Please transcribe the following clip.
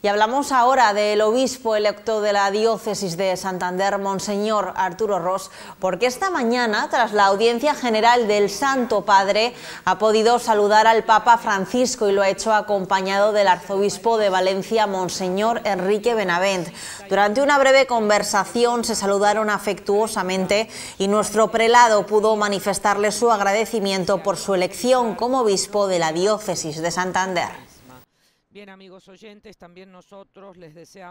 Y hablamos ahora del obispo electo de la diócesis de Santander, Monseñor Arturo Ros, porque esta mañana, tras la audiencia general del Santo Padre, ha podido saludar al Papa Francisco y lo ha hecho acompañado del arzobispo de Valencia, Monseñor Enrique Benavent. Durante una breve conversación se saludaron afectuosamente y nuestro prelado pudo manifestarle su agradecimiento por su elección como obispo de la diócesis de Santander. Bien, amigos oyentes, también nosotros les deseamos